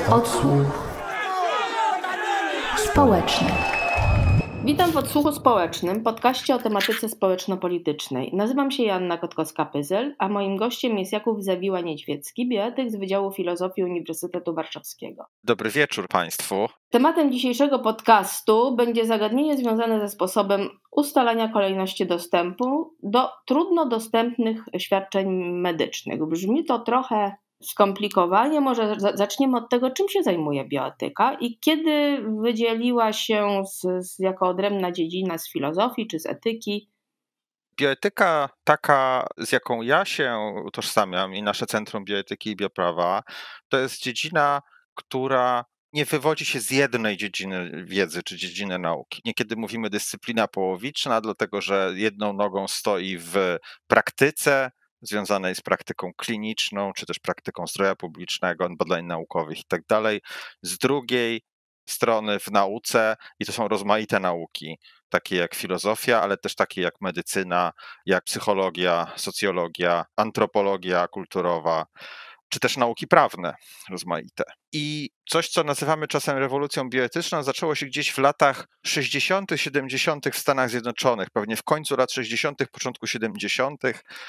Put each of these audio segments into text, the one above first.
Odsłuch społeczny. Witam w Odsłuchu Społecznym, podcaście o tematyce społeczno-politycznej. Nazywam się Joanna Kotkowska-Pyzel, a moim gościem jest Jakub Zawiła-Niedźwiecki, bioetyk z Wydziału Filozofii Uniwersytetu Warszawskiego. Dobry wieczór Państwu. Tematem dzisiejszego podcastu będzie zagadnienie związane ze sposobem ustalania kolejności dostępu do trudno dostępnych świadczeń medycznych. Brzmi to trochę skomplikowanie, może zaczniemy od tego, czym się zajmuje bioetyka i kiedy wydzieliła się jako odrębna dziedzina z filozofii czy z etyki. Bioetyka taka, z jaką ja się utożsamiam i nasze Centrum Bioetyki i Bioprawa, to jest dziedzina, która nie wywodzi się z jednej dziedziny wiedzy czy dziedziny nauki. Niekiedy mówimy dyscyplina połowiczna, dlatego że jedną nogą stoi w praktyce związanej z praktyką kliniczną, czy też praktyką zdrowia publicznego, badań naukowych i tak dalej. Z drugiej strony w nauce, i to są rozmaite nauki, takie jak filozofia, ale też takie jak medycyna, jak psychologia, socjologia, antropologia kulturowa, czy też nauki prawne rozmaite. I coś, co nazywamy czasem rewolucją bioetyczną, zaczęło się gdzieś w latach 60., 70. w Stanach Zjednoczonych, pewnie w końcu lat 60., początku 70.,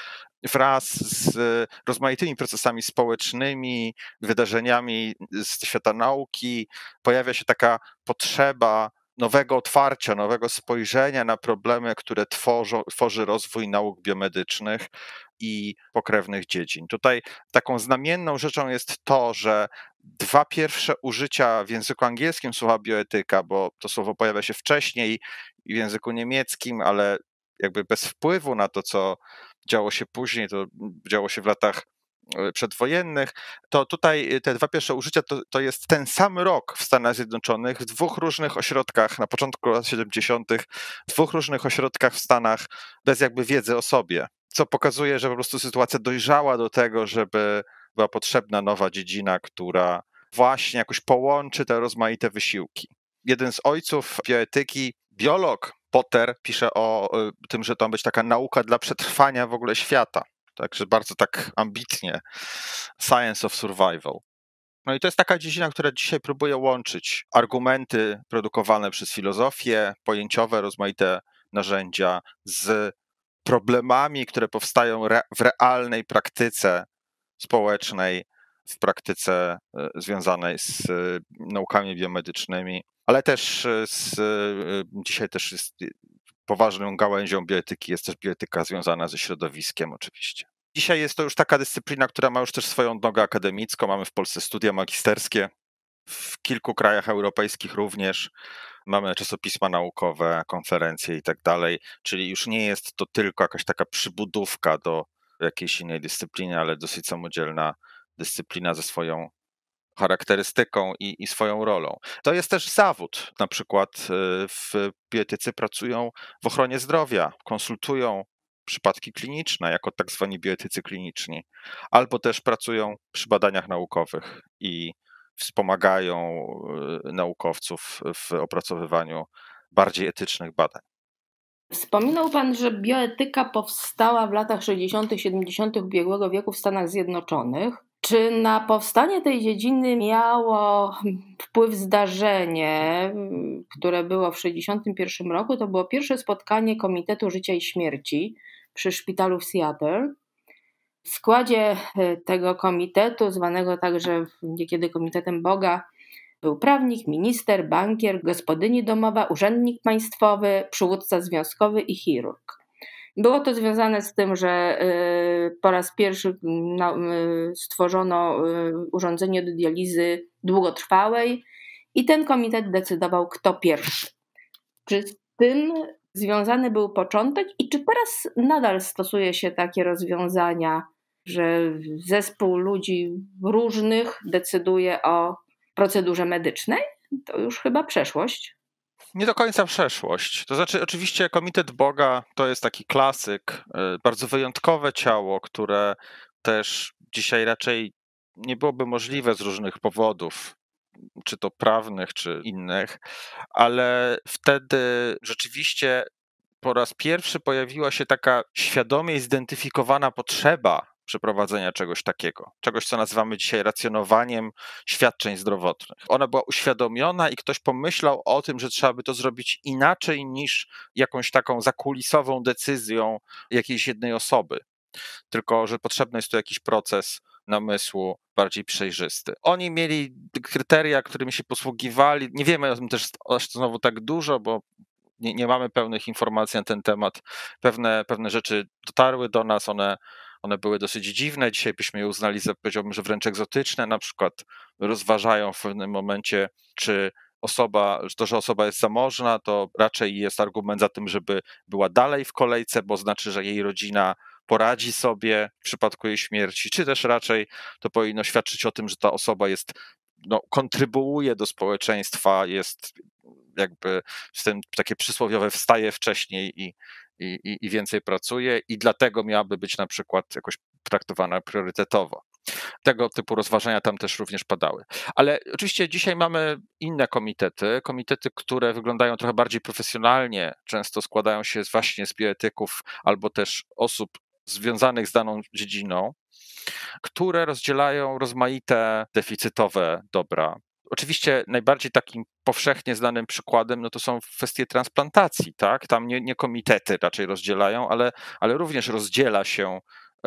wraz z rozmaitymi procesami społecznymi, wydarzeniami z świata nauki, pojawia się taka potrzeba nowego otwarcia, nowego spojrzenia na problemy, które tworzy rozwój nauk biomedycznych i pokrewnych dziedzin. Tutaj taką znamienną rzeczą jest to, że dwa pierwsze użycia w języku angielskim słowa bioetyka, bo to słowo pojawia się wcześniej w języku niemieckim, ale jakby bez wpływu na to, co działo się później, to działo się w latach przedwojennych, to tutaj te dwa pierwsze użycia to jest ten sam rok w Stanach Zjednoczonych, w dwóch różnych ośrodkach, na początku lat 70., w dwóch różnych ośrodkach w Stanach, bez jakby wiedzy o sobie, co pokazuje, że po prostu sytuacja dojrzała do tego, żeby była potrzebna nowa dziedzina, która właśnie jakoś połączy te rozmaite wysiłki. Jeden z ojców bioetyki, biolog Potter, pisze o tym, że to ma być taka nauka dla przetrwania w ogóle świata. Także bardzo tak ambitnie. Science of Survival. No i to jest taka dziedzina, która dzisiaj próbuje łączyć argumenty produkowane przez filozofię, pojęciowe, rozmaite narzędzia z problemami, które powstają w realnej praktyce społecznej, w praktyce związanej z naukami biomedycznymi, ale też dzisiaj też jest poważną gałęzią bioetyki jest też bioetyka związana ze środowiskiem oczywiście. Dzisiaj jest to już taka dyscyplina, która ma już też swoją nogę akademicką. Mamy w Polsce studia magisterskie, w kilku krajach europejskich również. Mamy czasopisma naukowe, konferencje i tak dalej, czyli już nie jest to tylko jakaś taka przybudówka do jakiejś innej dyscypliny, ale dosyć samodzielna dyscyplina ze swoją charakterystyką i swoją rolą. To jest też zawód. Na przykład w bioetycy pracują w ochronie zdrowia, konsultują przypadki kliniczne jako tak zwani bioetycy kliniczni, albo też pracują przy badaniach naukowych i wspomagają naukowców w opracowywaniu bardziej etycznych badań. Wspominał Pan, że bioetyka powstała w latach 60., 70. ubiegłego wieku w Stanach Zjednoczonych. Czy na powstanie tej dziedziny miało wpływ zdarzenie, które było w 1961 roku? To było pierwsze spotkanie Komitetu Życia i Śmierci przy szpitalu w Seattle. W składzie tego komitetu, zwanego także niekiedy Komitetem Boga, był prawnik, minister, bankier, gospodyni domowa, urzędnik państwowy, przywódca związkowy i chirurg. Było to związane z tym, że po raz pierwszy stworzono urządzenie do dializy długotrwałej i ten komitet decydował, kto pierwszy. Czy z tym związany był początek i czy teraz nadal stosuje się takie rozwiązania, że zespół ludzi różnych decyduje o procedurze medycznej? To już chyba przeszłość. Nie do końca przeszłość. To znaczy, oczywiście Komitet Boga to jest taki klasyk, bardzo wyjątkowe ciało, które też dzisiaj raczej nie byłoby możliwe z różnych powodów, czy to prawnych, czy innych, ale wtedy rzeczywiście po raz pierwszy pojawiła się taka świadomie zidentyfikowana potrzeba przeprowadzenia czegoś takiego. Czegoś, co nazywamy dzisiaj racjonowaniem świadczeń zdrowotnych. Ona była uświadomiona i ktoś pomyślał o tym, że trzeba by to zrobić inaczej niż jakąś taką zakulisową decyzją jakiejś jednej osoby. Tylko że potrzebny jest tu jakiś proces namysłu bardziej przejrzysty. Oni mieli kryteria, którymi się posługiwali. Nie wiemy o tym też aż znowu tak dużo, bo nie mamy pełnych informacji na ten temat. Pewne rzeczy dotarły do nas, one były dosyć dziwne. Dzisiaj byśmy je uznali za, powiedziałbym, że wręcz egzotyczne. Na przykład rozważają w pewnym momencie, czy że osoba jest zamożna, to raczej jest argument za tym, żeby była dalej w kolejce, bo znaczy, że jej rodzina poradzi sobie w przypadku jej śmierci, czy też raczej to powinno świadczyć o tym, że ta osoba kontrybuuje do społeczeństwa, jest jakby z tym takie przysłowiowe wstaje wcześniej i więcej pracuje i dlatego miałaby być na przykład jakoś traktowana priorytetowo. Tego typu rozważania tam też również padały. Ale oczywiście dzisiaj mamy inne komitety, które wyglądają trochę bardziej profesjonalnie, często składają się właśnie z bioetyków albo też osób związanych z daną dziedziną, które rozdzielają rozmaite deficytowe dobra. Oczywiście najbardziej takim powszechnie znanym przykładem to są kwestie transplantacji, tak? Tam nie komitety raczej rozdzielają, ale również rozdziela się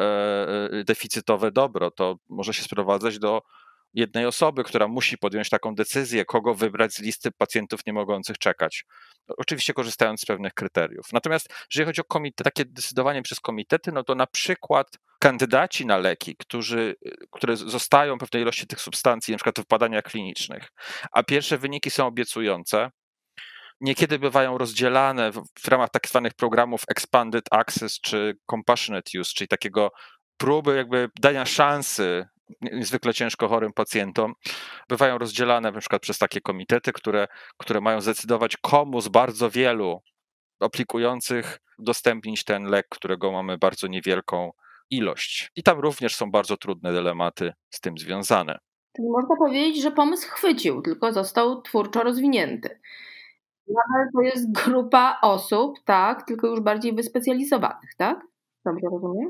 deficytowe dobro. To może się sprowadzać do jednej osoby, która musi podjąć taką decyzję, kogo wybrać z listy pacjentów nie mogących czekać. Oczywiście korzystając z pewnych kryteriów. Natomiast jeżeli chodzi o takie decydowanie przez komitety, to na przykład kandydaci na leki, które zostają pewnej ilości tych substancji, na przykład w badaniach klinicznych, a pierwsze wyniki są obiecujące, niekiedy bywają rozdzielane w ramach tak zwanych programów Expanded Access czy Compassionate Use, czyli takiego próby jakby dania szansy niezwykle ciężko chorym pacjentom, bywają rozdzielane na przykład przez takie komitety, które mają zdecydować, komu z bardzo wielu aplikujących udostępnić ten lek, którego mamy bardzo niewielką ilość. I tam również są bardzo trudne dylematy z tym związane. Czyli można powiedzieć, że pomysł chwycił, tylko został twórczo rozwinięty. Nadal to jest grupa osób, tak, tylko już bardziej wyspecjalizowanych, tak? Dobrze rozumiem?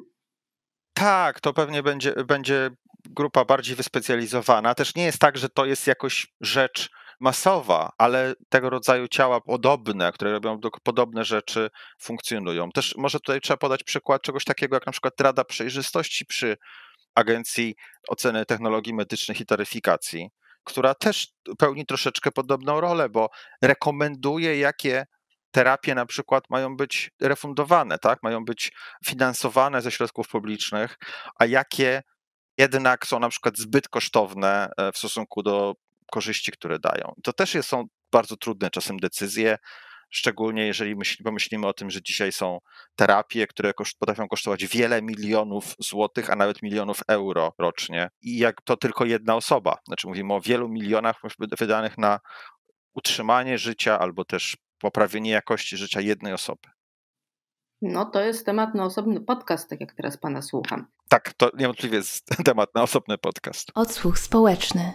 Tak, to pewnie będzie grupa bardziej wyspecjalizowana. Też nie jest tak, że to jest jakoś rzecz masowa, ale tego rodzaju ciała podobne, które robią podobne rzeczy, funkcjonują. Też może tutaj trzeba podać przykład czegoś takiego jak na przykład Rada Przejrzystości przy Agencji Oceny Technologii Medycznych i Taryfikacji, która też pełni troszeczkę podobną rolę, bo rekomenduje, jakie terapie na przykład mają być refundowane, tak? Mają być finansowane ze środków publicznych, a jakie jednak są na przykład zbyt kosztowne w stosunku do korzyści, które dają. To też są bardzo trudne czasem decyzje, szczególnie jeżeli pomyślimy o tym, że dzisiaj są terapie, które potrafią kosztować wiele milionów złotych, a nawet milionów euro rocznie. I jak to tylko jedna osoba, znaczy mówimy o wielu milionach wydanych na utrzymanie życia albo też poprawienie jakości życia jednej osoby. No to jest temat na osobny podcast, tak jak teraz pana słucham. Tak, to niewątpliwie jest temat na osobny podcast. Odsłuch społeczny.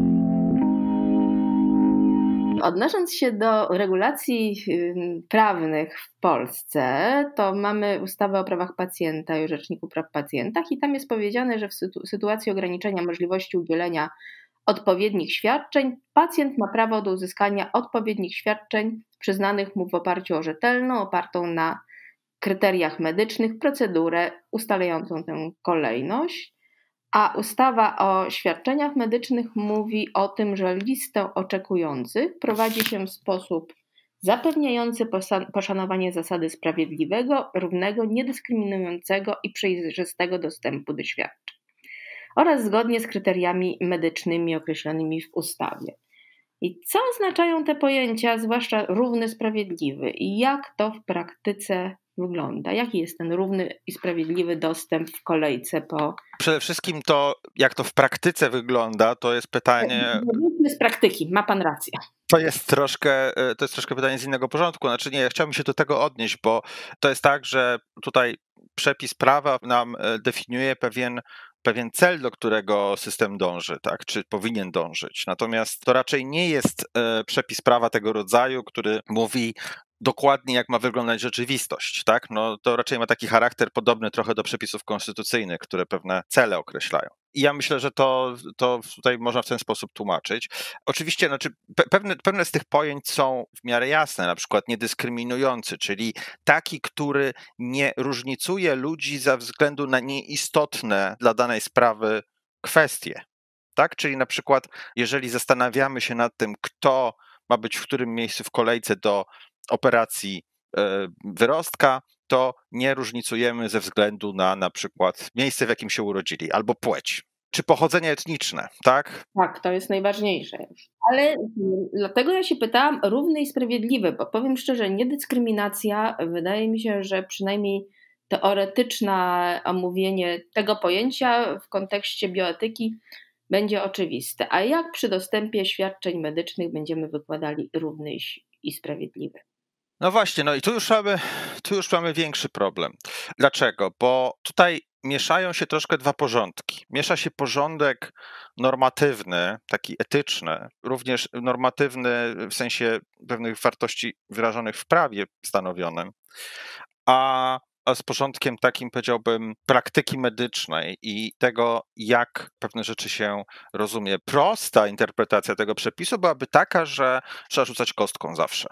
Odnosząc się do regulacji prawnych w Polsce, to mamy ustawę o prawach pacjenta i o Rzeczniku Praw Pacjenta i tam jest powiedziane, że w sytuacji ograniczenia możliwości udzielenia odpowiednich świadczeń pacjent ma prawo do uzyskania odpowiednich świadczeń przyznanych mu w oparciu o rzetelną, opartą na kryteriach medycznych procedurę ustalającą tę kolejność. A ustawa o świadczeniach medycznych mówi o tym, że listę oczekujących prowadzi się w sposób zapewniający poszanowanie zasady sprawiedliwego, równego, niedyskryminującego i przejrzystego dostępu do świadczeń oraz zgodnie z kryteriami medycznymi określonymi w ustawie. I co oznaczają te pojęcia, zwłaszcza równy, sprawiedliwy i jak to w praktyce wygląda? Jaki jest ten równy i sprawiedliwy dostęp w kolejce po... Przede wszystkim to, jak to w praktyce wygląda, to jest pytanie... Z praktyki, ma pan rację. To jest troszkę pytanie z innego porządku. Znaczy nie, ja chciałbym się do tego odnieść, bo to jest tak, że tutaj przepis prawa nam definiuje pewien cel, do którego system dąży, tak, czy powinien dążyć. Natomiast to raczej nie jest przepis prawa tego rodzaju, który mówi, dokładnie, jak ma wyglądać rzeczywistość, tak? No to raczej ma taki charakter podobny trochę do przepisów konstytucyjnych, które pewne cele określają. I ja myślę, że to tutaj można w ten sposób tłumaczyć. Oczywiście, znaczy, pewne z tych pojęć są w miarę jasne, na przykład niedyskryminujący, czyli taki, który nie różnicuje ludzi ze względu na nieistotne dla danej sprawy kwestie. Tak? Czyli na przykład, jeżeli zastanawiamy się nad tym, kto ma być w którym miejscu w kolejce do operacji wyrostka, to nie różnicujemy ze względu na przykład miejsce, w jakim się urodzili, albo płeć, czy pochodzenie etniczne, tak? Tak, to jest najważniejsze. Ale dlatego ja się pytałam równy i sprawiedliwy, bo powiem szczerze, niedyskryminacja, wydaje mi się, że przynajmniej teoretyczne omówienie tego pojęcia w kontekście bioetyki będzie oczywiste. A jak przy dostępie świadczeń medycznych będziemy wykładali równy i sprawiedliwy? No właśnie, no i tu już mamy większy problem. Dlaczego? Bo tutaj mieszają się troszkę dwa porządki. Miesza się porządek normatywny, taki etyczny, również normatywny w sensie pewnych wartości wyrażonych w prawie stanowionym, a z porządkiem takim, powiedziałbym, praktyki medycznej i tego, jak pewne rzeczy się rozumie. Prosta interpretacja tego przepisu byłaby taka, że trzeba rzucać kostką zawsze.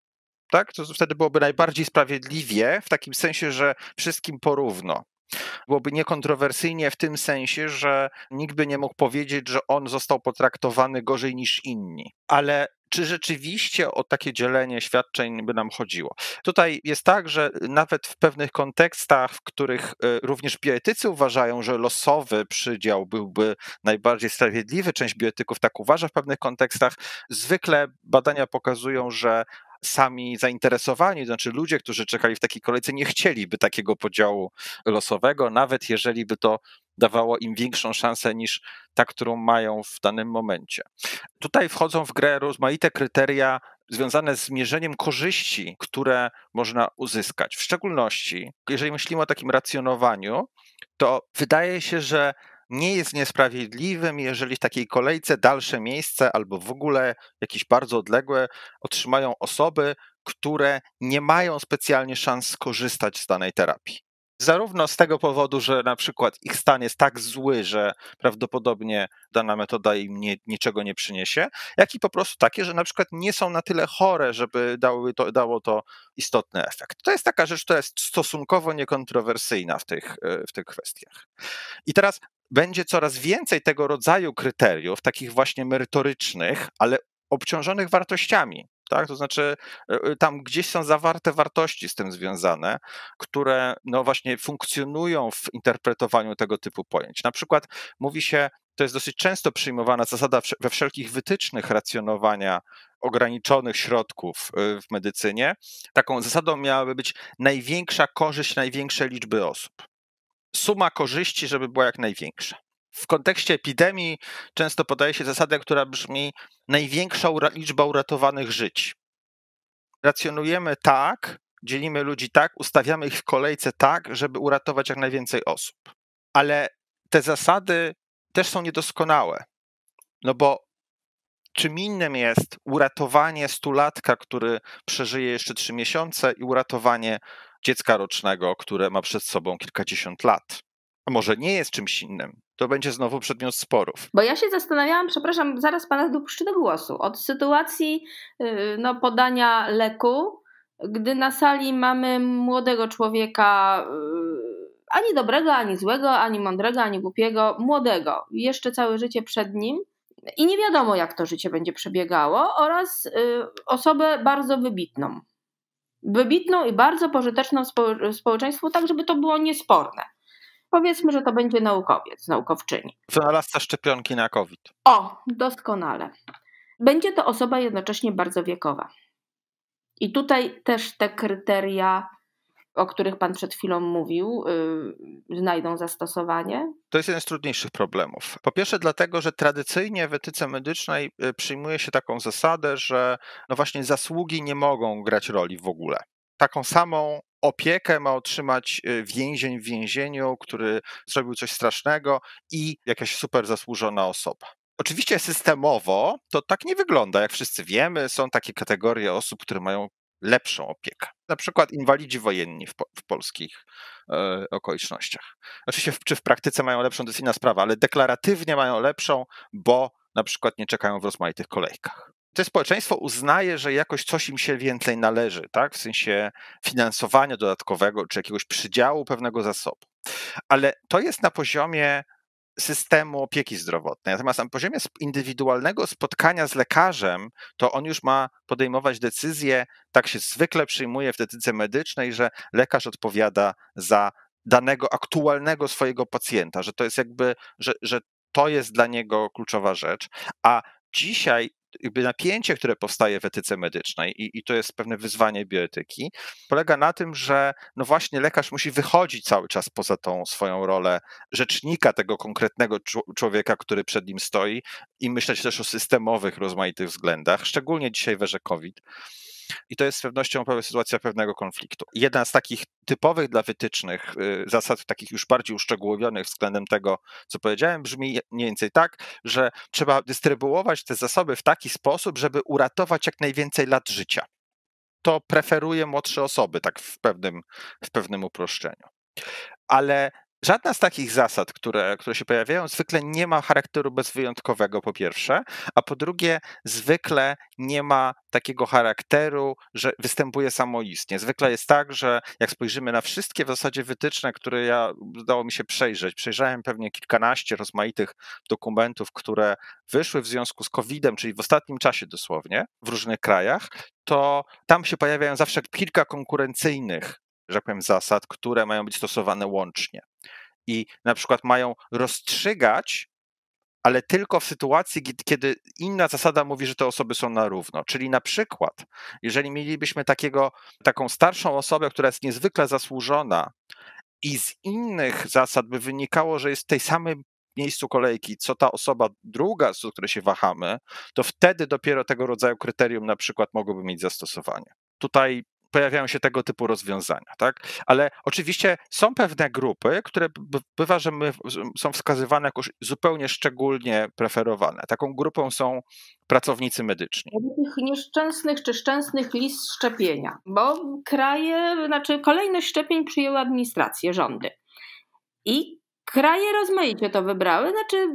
Tak? To wtedy byłoby najbardziej sprawiedliwie, w takim sensie, że wszystkim porówno. Byłoby niekontrowersyjnie w tym sensie, że nikt by nie mógł powiedzieć, że on został potraktowany gorzej niż inni. Ale czy rzeczywiście o takie dzielenie świadczeń by nam chodziło? Tutaj jest tak, że nawet w pewnych kontekstach, w których również bioetycy uważają, że losowy przydział byłby najbardziej sprawiedliwy, część bioetyków tak uważa w pewnych kontekstach, zwykle badania pokazują, że sami zainteresowani, to znaczy ludzie, którzy czekali w takiej kolejce, nie chcieliby takiego podziału losowego, nawet jeżeli by to dawało im większą szansę niż ta, którą mają w danym momencie. Tutaj wchodzą w grę rozmaite kryteria związane z mierzeniem korzyści, które można uzyskać. W szczególności, jeżeli myślimy o takim racjonowaniu, to wydaje się, że nie jest niesprawiedliwym, jeżeli w takiej kolejce dalsze miejsce albo w ogóle jakieś bardzo odległe otrzymają osoby, które nie mają specjalnie szans skorzystać z danej terapii. Zarówno z tego powodu, że na przykład ich stan jest tak zły, że prawdopodobnie dana metoda im niczego nie przyniesie, jak i po prostu takie, że na przykład nie są na tyle chore, żeby dało to istotny efekt. To jest taka rzecz, która jest stosunkowo niekontrowersyjna w tych kwestiach. I teraz będzie coraz więcej tego rodzaju kryteriów, takich właśnie merytorycznych, ale obciążonych wartościami. Tak? To znaczy, tam gdzieś są zawarte wartości z tym związane, które no właśnie funkcjonują w interpretowaniu tego typu pojęć. Na przykład mówi się, to jest dosyć często przyjmowana zasada we wszelkich wytycznych racjonowania ograniczonych środków w medycynie. Taką zasadą miałaby być największa korzyść największej liczby osób. Suma korzyści, żeby była jak największa. W kontekście epidemii często podaje się zasadę, która brzmi największa liczba uratowanych żyć. Racjonujemy tak, dzielimy ludzi tak, ustawiamy ich w kolejce tak, żeby uratować jak najwięcej osób. Ale te zasady też są niedoskonałe, no bo czym innym jest uratowanie stulatka, który przeżyje jeszcze 3 miesiące i uratowanie dziecka rocznego, które ma przed sobą kilkadziesiąt lat. A może nie jest czymś innym. To będzie znowu przedmiot sporów. Bo ja się zastanawiałam, przepraszam, zaraz pana dopuszczę do głosu, od sytuacji podania leku, gdy na sali mamy młodego człowieka, ani dobrego, ani złego, ani mądrego, ani głupiego, młodego, jeszcze całe życie przed nim i nie wiadomo, jak to życie będzie przebiegało, oraz osobę bardzo wybitną. Wybitną i bardzo pożyteczną społeczeństwu, tak żeby to było niesporne. Powiedzmy, że to będzie naukowiec, naukowczyni. Wynalazca szczepionki na COVID. O, doskonale. Będzie to osoba jednocześnie bardzo wiekowa. I tutaj też te kryteria, o których pan przed chwilą mówił, znajdą zastosowanie? To jest jeden z trudniejszych problemów. Po pierwsze dlatego, że tradycyjnie w etyce medycznej przyjmuje się taką zasadę, że no właśnie zasługi nie mogą grać roli w ogóle. Taką samą opiekę ma otrzymać więzień w więzieniu, który zrobił coś strasznego i jakaś super zasłużona osoba. Oczywiście systemowo to tak nie wygląda, jak wszyscy wiemy, są takie kategorie osób, które mają lepszą opiekę. Na przykład inwalidzi wojenni w polskich okolicznościach. Oczywiście czy w praktyce mają lepszą, to jest inna sprawa, ale deklaratywnie mają lepszą, bo na przykład nie czekają w rozmaitych kolejkach. To społeczeństwo uznaje, że jakoś coś im się więcej należy, tak? W sensie finansowania dodatkowego, czy jakiegoś przydziału pewnego zasobu. Ale to jest na poziomie systemu opieki zdrowotnej. Natomiast na poziomie indywidualnego spotkania z lekarzem, to on już ma podejmować decyzje, tak się zwykle przyjmuje w etyce medycznej, że lekarz odpowiada za danego aktualnego swojego pacjenta, że to jest jakby, że to jest dla niego kluczowa rzecz, a dzisiaj jakby napięcie, które powstaje w etyce medycznej i to jest pewne wyzwanie bioetyki, polega na tym, że no właśnie lekarz musi wychodzić cały czas poza tą swoją rolę rzecznika tego konkretnego człowieka, który przed nim stoi i myśleć też o systemowych, rozmaitych względach, szczególnie dzisiaj w erze COVID. I to jest z pewnością sytuacja pewnego konfliktu. Jedna z takich typowych dla wytycznych zasad, takich już bardziej uszczegółowionych względem tego, co powiedziałem, brzmi mniej więcej tak, że trzeba dystrybuować te zasoby w taki sposób, żeby uratować jak najwięcej lat życia. To preferuje młodsze osoby, tak w pewnym uproszczeniu. Ale żadna z takich zasad, które się pojawiają, zwykle nie ma charakteru bezwyjątkowego, po pierwsze, a po drugie, zwykle nie ma takiego charakteru, że występuje samoistnie. Zwykle jest tak, że jak spojrzymy na wszystkie w zasadzie wytyczne, które udało mi się przejrzałem pewnie kilkanaście rozmaitych dokumentów, które wyszły w związku z COVID-em, czyli w ostatnim czasie dosłownie, w różnych krajach, to tam się pojawiają zawsze kilka konkurencyjnych, że tak powiem, zasad, które mają być stosowane łącznie. I na przykład mają rozstrzygać, ale tylko w sytuacji, kiedy inna zasada mówi, że te osoby są na równo. Czyli na przykład, jeżeli mielibyśmy taką starszą osobę, która jest niezwykle zasłużona i z innych zasad by wynikało, że jest w tej samym miejscu kolejki, co ta osoba druga, z której się wahamy, to wtedy dopiero tego rodzaju kryterium na przykład mogłoby mieć zastosowanie. Tutaj pojawiają się tego typu rozwiązania, tak? Ale oczywiście są pewne grupy, które bywa, że są wskazywane jako zupełnie szczególnie preferowane. Taką grupą są pracownicy medyczni. Tych nieszczęsnych czy szczęsnych list szczepienia, bo kolejność szczepień przyjęły administracje, rządy. I kraje rozmaicie to wybrały,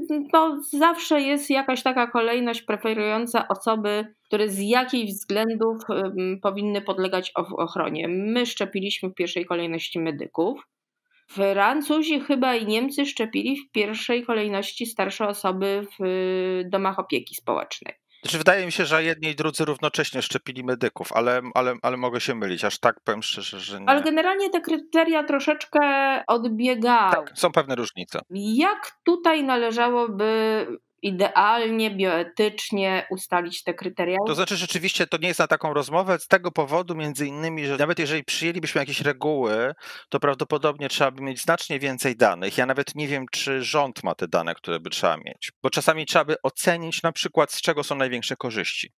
zawsze jest jakaś taka kolejność preferująca osoby, które z jakichś względów powinny podlegać ochronie. My szczepiliśmy w pierwszej kolejności medyków. Francuzi chyba i Niemcy szczepili w pierwszej kolejności starsze osoby w domach opieki społecznej. Znaczy, wydaje mi się, że jedni i drudzy równocześnie szczepili medyków, ale mogę się mylić, aż tak powiem szczerze, że nie. Ale generalnie te kryteria troszeczkę odbiegały. Tak, są pewne różnice. Jak tutaj należałoby idealnie, bioetycznie ustalić te kryteria? To znaczy, rzeczywiście to nie jest na taką rozmowę z tego powodu między innymi, że nawet jeżeli przyjęlibyśmy jakieś reguły, to prawdopodobnie trzeba by mieć znacznie więcej danych. Ja nawet nie wiem, czy rząd ma te dane, które by trzeba mieć, bo czasami trzeba by ocenić na przykład, z czego są największe korzyści.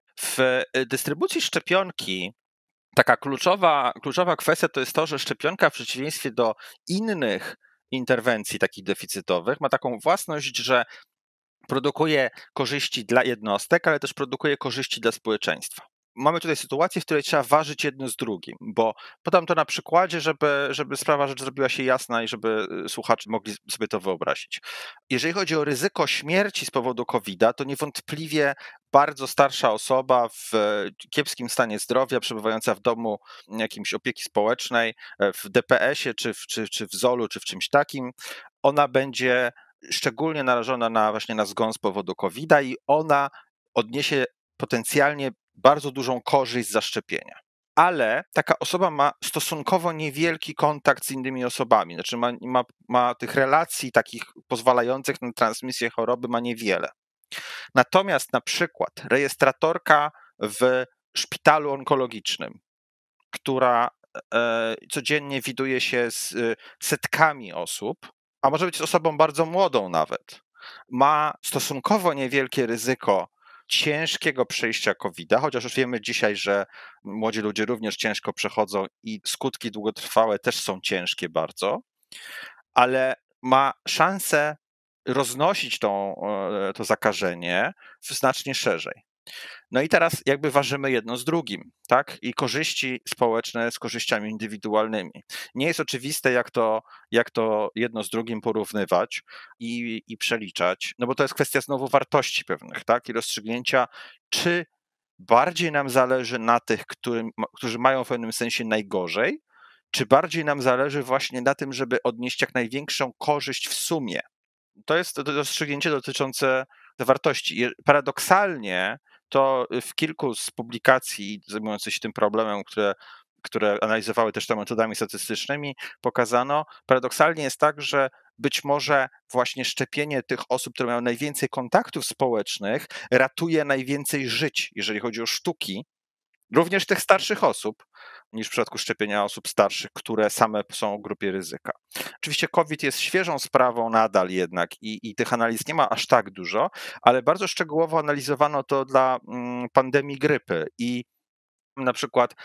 W dystrybucji szczepionki taka kluczowa kwestia to jest to, że szczepionka w przeciwieństwie do innych interwencji takich deficytowych ma taką własność, że produkuje korzyści dla jednostek, ale też produkuje korzyści dla społeczeństwa. Mamy tutaj sytuację, w której trzeba ważyć jedno z drugim, bo podam to na przykładzie, żeby sprawa rzecz zrobiła się jasna i żeby słuchacze mogli sobie to wyobrazić. Jeżeli chodzi o ryzyko śmierci z powodu COVID-a, to niewątpliwie bardzo starsza osoba w kiepskim stanie zdrowia, przebywająca w domu jakimś opieki społecznej, w DPS-ie, czy w ZOL-u, czy w czymś takim, ona będzie szczególnie narażona właśnie na zgon z powodu COVID-a i ona odniesie potencjalnie bardzo dużą korzyść z zaszczepienia. Ale taka osoba ma stosunkowo niewielki kontakt z innymi osobami, znaczy ma tych relacji takich pozwalających na transmisję choroby ma niewiele. Natomiast na przykład rejestratorka w szpitalu onkologicznym, która codziennie widuje się z setkami osób, a może być osobą bardzo młodą nawet, ma stosunkowo niewielkie ryzyko ciężkiego przejścia COVID-a, chociaż już wiemy dzisiaj, że młodzi ludzie również ciężko przechodzą i skutki długotrwałe też są ciężkie bardzo, ale ma szansę roznosić to zakażenie znacznie szerzej. No i teraz jakby ważymy jedno z drugim, tak? I korzyści społeczne z korzyściami indywidualnymi. Nie jest oczywiste, jak to jedno z drugim porównywać i przeliczać, no bo to jest kwestia znowu wartości pewnych, tak? I rozstrzygnięcia, czy bardziej nam zależy na tych, którzy mają w pewnym sensie najgorzej, czy bardziej nam zależy właśnie na tym, żeby odnieść jak największą korzyść w sumie. To jest rozstrzygnięcie dotyczące wartości. Paradoksalnie to w kilku z publikacji zajmujących się tym problemem, które analizowały też to metodami statystycznymi, pokazano, paradoksalnie jest tak, że być może właśnie szczepienie tych osób, które mają najwięcej kontaktów społecznych, ratuje najwięcej żyć, jeżeli chodzi o sztuki, również tych starszych osób, niż w przypadku szczepienia osób starszych, które same są w grupie ryzyka. Oczywiście COVID jest świeżą sprawą nadal jednak i tych analiz nie ma aż tak dużo, ale bardzo szczegółowo analizowano to dla pandemii grypy i na przykład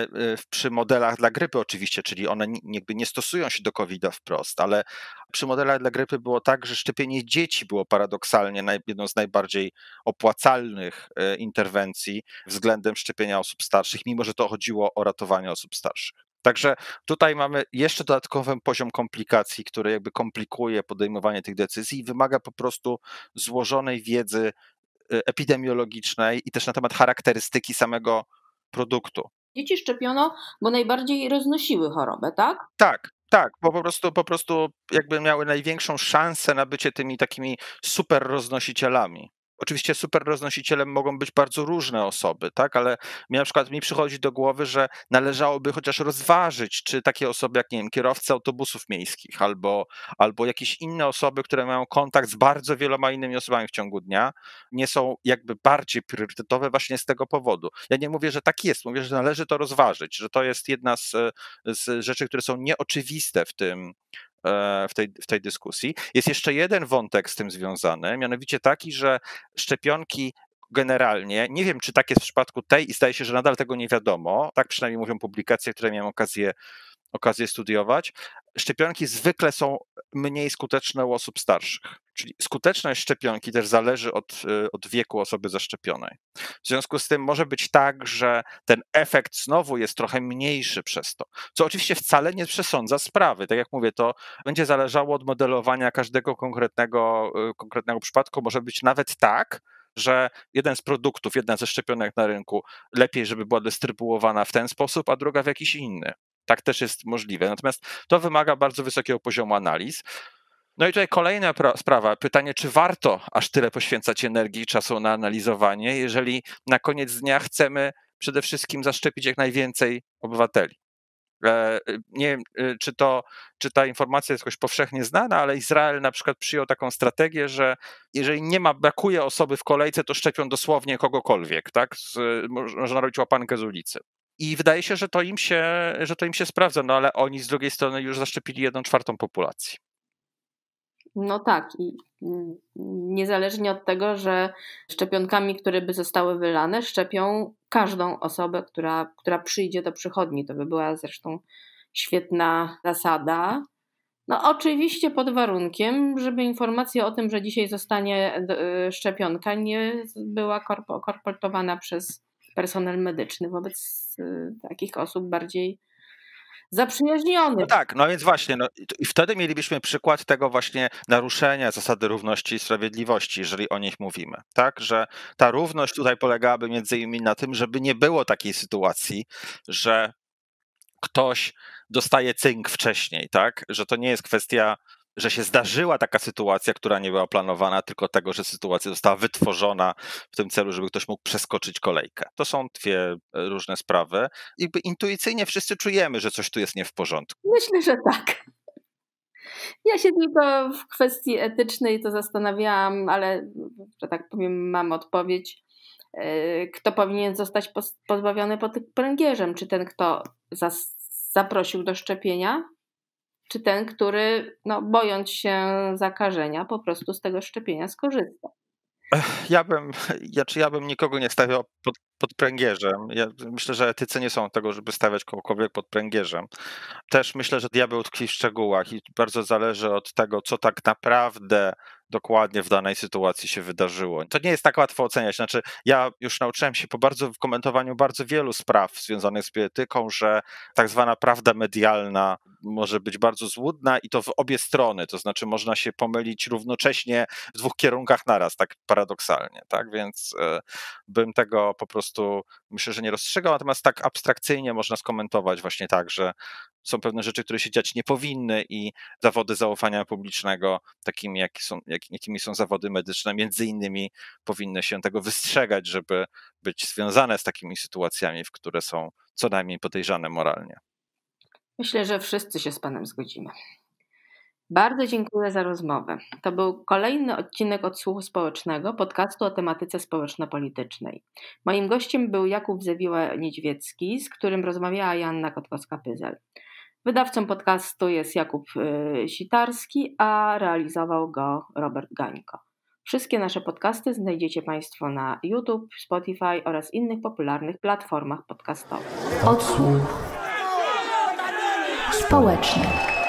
przy modelach dla grypy oczywiście, czyli one jakby nie stosują się do COVID-a wprost, ale przy modelach dla grypy było tak, że szczepienie dzieci było paradoksalnie jedną z najbardziej opłacalnych interwencji względem szczepienia osób starszych, mimo że to chodziło o ratowanie osób starszych. Także tutaj mamy jeszcze dodatkowy poziom komplikacji, który jakby komplikuje podejmowanie tych decyzji i wymaga po prostu złożonej wiedzy epidemiologicznej i też na temat charakterystyki samego produktu. Dzieci szczepiono, bo najbardziej roznosiły chorobę, tak? Tak, bo po prostu jakby miały największą szansę na bycie tymi takimi super roznosicielami. Oczywiście super roznosicielem mogą być bardzo różne osoby, tak, ale na przykład mi przychodzi do głowy, że należałoby chociaż rozważyć, czy takie osoby jak, nie wiem, kierowcy autobusów miejskich albo jakieś inne osoby, które mają kontakt z bardzo wieloma innymi osobami w ciągu dnia, nie są jakby bardziej priorytetowe właśnie z tego powodu. Ja nie mówię, że tak jest, mówię, że należy to rozważyć, że to jest jedna z rzeczy, które są nieoczywiste w tej dyskusji. Jest jeszcze jeden wątek z tym związany, mianowicie taki, że szczepionki generalnie, nie wiem, czy tak jest w przypadku tej i zdaje się, że nadal tego nie wiadomo, tak przynajmniej mówią publikacje, które miałem okazję studiować, szczepionki zwykle są mniej skuteczne u osób starszych. Czyli skuteczność szczepionki też zależy od wieku osoby zaszczepionej. W związku z tym może być tak, że ten efekt znowu jest trochę mniejszy przez to, co oczywiście wcale nie przesądza sprawy. Tak jak mówię, to będzie zależało od modelowania każdego konkretnego przypadku. Może być nawet tak, że jeden z produktów, jedna ze szczepionek na rynku, lepiej, żeby była dystrybuowana w ten sposób, a druga w jakiś inny. Tak też jest możliwe. Natomiast to wymaga bardzo wysokiego poziomu analiz. No i tutaj kolejna sprawa, pytanie, czy warto aż tyle poświęcać energii i czasu na analizowanie, jeżeli na koniec dnia chcemy przede wszystkim zaszczepić jak najwięcej obywateli. Nie wiem, czy ta informacja jest jakoś powszechnie znana, ale Izrael na przykład przyjął taką strategię, że jeżeli brakuje osoby w kolejce, to szczepią dosłownie kogokolwiek, tak? Można robić łapankę z ulicy. I wydaje się, że to im się sprawdza, no ale oni z drugiej strony już zaszczepili 1/4 populacji. No tak, i niezależnie od tego, że szczepionkami, które by zostały wylane, szczepią każdą osobę, która przyjdzie do przychodni. To by była zresztą świetna zasada. No oczywiście pod warunkiem, żeby informacja o tym, że dzisiaj zostanie szczepionka, nie była kolportowana przez personel medyczny wobec takich osób bardziej zaprzyjaźnionych. No tak, no więc właśnie, i wtedy mielibyśmy przykład tego właśnie naruszenia zasady równości i sprawiedliwości, jeżeli o nich mówimy, tak, że ta równość tutaj polegałaby między innymi na tym, żeby nie było takiej sytuacji, że ktoś dostaje cynk wcześniej, tak, że to nie jest kwestia, że się zdarzyła taka sytuacja, która nie była planowana, tylko tego, że sytuacja została wytworzona w tym celu, żeby ktoś mógł przeskoczyć kolejkę. To są dwie różne sprawy. Jakby intuicyjnie wszyscy czujemy, że coś tu jest nie w porządku. Myślę, że tak. Ja się tylko w kwestii etycznej to zastanawiałam, ale że tak powiem, mam odpowiedź. Kto powinien zostać pozbawiony pręgierzem? Czy ten, kto zaprosił do szczepienia, czy ten, który bojąc się zakażenia po prostu z tego szczepienia skorzysta? Ja bym nikogo nie stawiał pod pręgierzem. Ja myślę, że etycy nie są tego, żeby stawiać kogokolwiek pod pręgierzem. Też myślę, że diabeł tkwi w szczegółach i bardzo zależy od tego, co tak naprawdę dokładnie w danej sytuacji się wydarzyło. To nie jest tak łatwo oceniać. Znaczy, ja już nauczyłem się w komentowaniu bardzo wielu spraw związanych z bioetyką, że tak zwana prawda medialna może być bardzo złudna i to w obie strony. To znaczy, można się pomylić równocześnie w dwóch kierunkach naraz, tak paradoksalnie. Tak? Więc bym tego po prostu, myślę, że nie rozstrzygał, natomiast tak abstrakcyjnie można skomentować właśnie tak, że są pewne rzeczy, które się dziać nie powinny i zawody zaufania publicznego, takimi jakimi są zawody medyczne, między innymi powinny się tego wystrzegać, żeby być związane z takimi sytuacjami, w które są co najmniej podejrzane moralnie. Myślę, że wszyscy się z Panem zgodzimy. Bardzo dziękuję za rozmowę. To był kolejny odcinek Odsłuchu Społecznego, podcastu o tematyce społeczno-politycznej. Moim gościem był Jakub Zawiła-Niedźwiecki, z którym rozmawiała Joanna Kotkowska-Pyzel. Wydawcą podcastu jest Jakub Sitarski, a realizował go Robert Gańko. Wszystkie nasze podcasty znajdziecie Państwo na YouTube, Spotify oraz innych popularnych platformach podcastowych. Odsłuch społeczny.